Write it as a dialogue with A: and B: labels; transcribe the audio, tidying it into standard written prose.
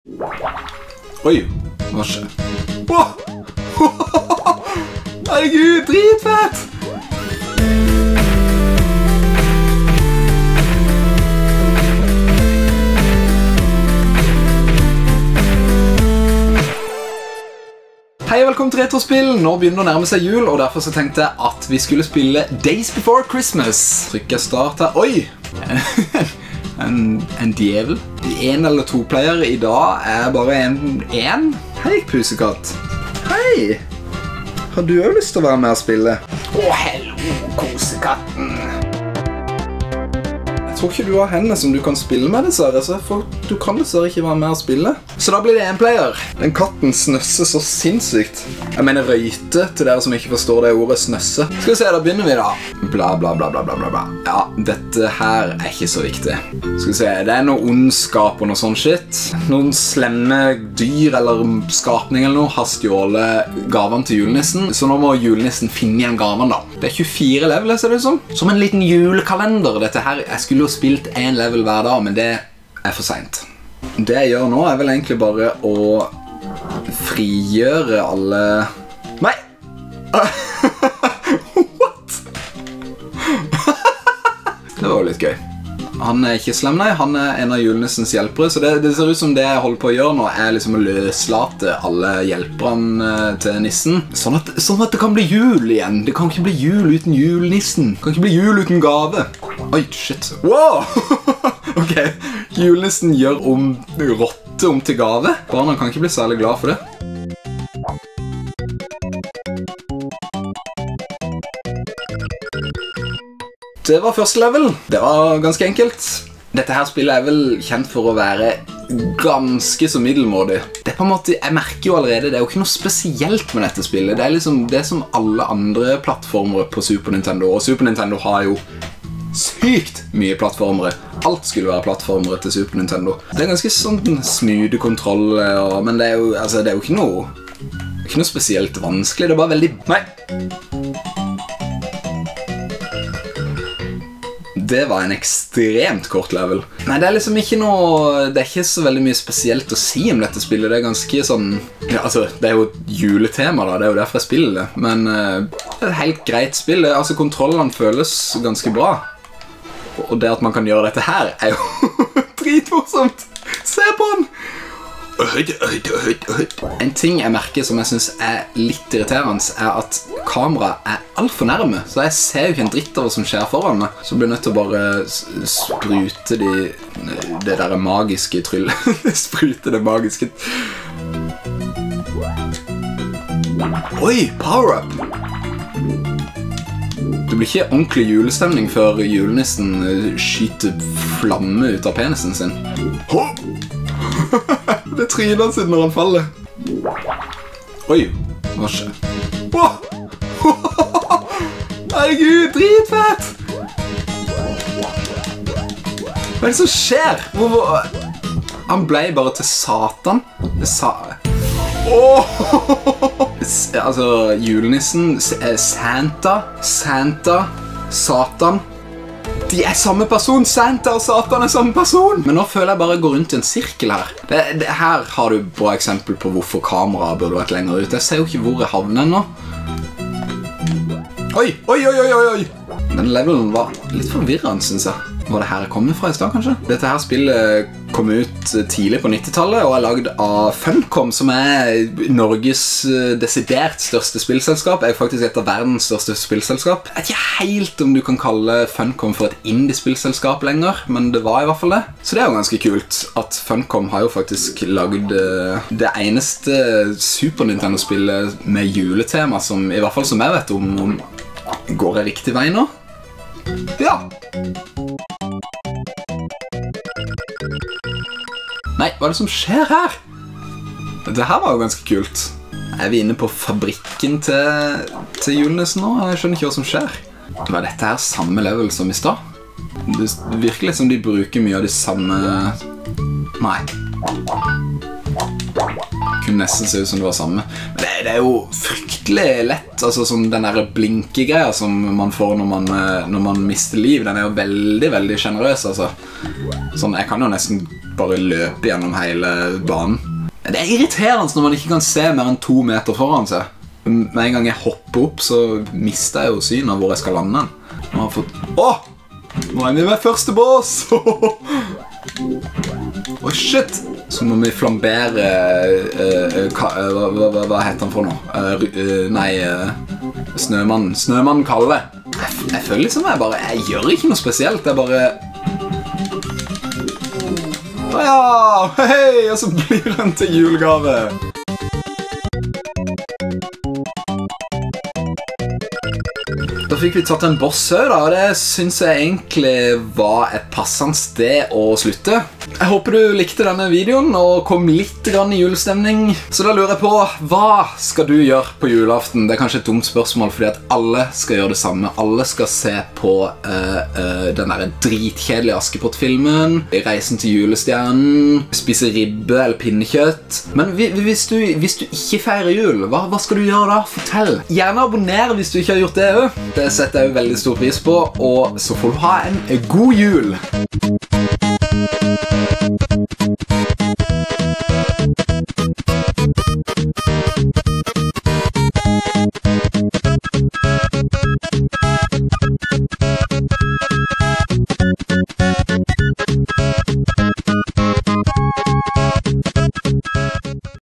A: Oi, hva skjer? Herregud, dritfett! Hei og velkommen til Retrospill. Nå begynner det å nærme seg jul, og derfor så tenkte jeg at vi skulle spille Days Before Christmas. Trykker start her. Oi! En djevel. En eller to player i dag er bare en. Hei, pusekatt. Hei! Har du også lyst til å være med og spille? Hello, kosekatten. Jeg tror ikke du har henne som du kan spille med, dessverre, så du kan dessverre ikke være med og spille. Så da blir det en player. Den katten snøsser så sinnssykt. Jeg mener røyte til dere som ikke forstår det ordet snøsse. Skal vi se, da begynner vi da. Bla bla bla bla bla bla. Ja, dette her er ikke så viktig. Skal vi se, det er noe ondskap og noe sånn shit. Noen slemme dyr eller skapning eller noe har stjålet gavene til julenissen. Så nå må julenissen finne igjen gavene da. Det er 24 leveler, ser det ut som. Som en liten julekalender. Dette her, jeg skulle jo spilt en level hver dag, men det er for sent. Det jeg gjør nå er vel egentlig bare å frigjøre alle... Nei! What? Det var jo litt gøy. Han er ikke slem, nei. Han er en av julenissens hjelpere, så det ser ut som det jeg holder på å gjøre nå er liksom å løslate alle hjelperne til nissen. Sånn at det kan bli jul igjen. Det kan ikke bli jul uten julenissen. Det kan ikke bli jul uten gave. Oi, shit. Wow! Ok, julenissen gjør rotte om til gave. Barna kan ikke bli særlig glad for det. Det var første level. Det var ganske enkelt. Dette her spillet er vel kjent for å være ganske så middelmådig. Det er på en måte, jeg merker jo allerede, det er jo ikke noe spesielt med dette spillet. Det er liksom det som alle andre plattformer på Super Nintendo, og Super Nintendo har jo sykt mye plattformere. Alt skulle være plattformere til Super Nintendo. Det er ganske sånn smooth kontroll, men det er jo, altså, det er jo ikke noe spesielt vanskelig. Det er bare veldig... Nei! Det var en ekstremt kort level. Nei, det er liksom ikke noe... Det er ikke så veldig mye spesielt å si om dette spillet. Det er ganske sånn... Ja, altså, det er jo et juletema da, det er jo derfor jeg spiller det. Men det er et helt greit spill. Altså, kontrollene føles ganske bra. Og det at man kan gjøre dette her er jo dritmorsomt. Se på den! En ting jeg merker som jeg synes er litt irriterende er at kameraet er alt for nærme, så jeg ser jo ikke en dritt av hva som skjer foran meg. Så blir jeg nødt til å bare sprute det der magiske tryllet. Sprute det magiske... Oi, power up! Det blir ikke ordentlig julestemning før julenissen skyter flamme ut av penisen sin. Det tryner han siden når han faller. Oi, hva skjer? Herregud, dritfett! Hva er det som skjer? Han ble bare til Satan. Altså, julenissen, Santa, Satan. De er samme person, Santa og Satan er samme person. Men nå føler jeg bare å gå rundt i en sirkel her. Her har du bra eksempel på hvorfor kameraet burde vært lenger ut. Jeg ser jo ikke hvor jeg havner nå. Oi! Den levelen var litt forvirrende, synes jeg. Var det her jeg kom fra i sted, kanskje? Dette her spillet kom ut tidlig på 90-tallet og er laget av Funcom, som er Norges desidert største spillselskap. Er faktisk et av verdens største spillselskap. Jeg vet ikke helt om du kan kalle Funcom for et indie-spillselskap lenger, men det var i hvert fall det. Så det er jo ganske kult at Funcom har jo faktisk laget det eneste Super Nintendo-spillet med juletema som, i hvert fall som jeg vet om går jeg riktig vei nå? Ja! Nei, hva er det som skjer her? Dette her var jo ganske kult. Er vi inne på fabrikken til julenissen nå? Jeg skjønner ikke hva som skjer. Var dette her samme level som i stad? Det virker litt som de bruker mye av de samme... Nei. Kunne kunne nesten se ut som det var samme. Men det er jo fryktelig lett, altså sånn den der blinkegreia som man får når man mister liv, den er jo veldig, veldig generøs, altså. Sånn, jeg kan jo nesten bare løpe gjennom hele banen. Det er irriterende når man ikke kan se mer enn 2 meter foran seg. Med en gang jeg hopper opp, så mister jeg jo synet av hvor jeg skal lande. Nå har jeg fått... Åh! Nå er vi med første bås! Åh, shit! Så må vi flambere... hva heter han for nå? Snømann Kalle. Jeg føler liksom jeg gjør ikke noe spesielt, jeg bare... Ja, hei! Og så blir han til julegave. Da fikk vi tatt en boss her da, og det synes jeg egentlig var et passende sted å slutte. Jeg håper du likte denne videoen og kom litt grann i julestemning. Så da lurer jeg på, hva skal du gjøre på julaften? Det er kanskje et dumt spørsmål, fordi at alle skal gjøre det samme. Alle skal se på den der dritkjedelige Askepott-filmen, Reisen til julestjernen, spise ribbe eller pinnekjøtt. Men hvis du ikke feirer jul, hva skal du gjøre da? Fortell! Gjerne abonner hvis du ikke har gjort det også. Det setter jeg veldig stor pris på, og så får du ha en god jul!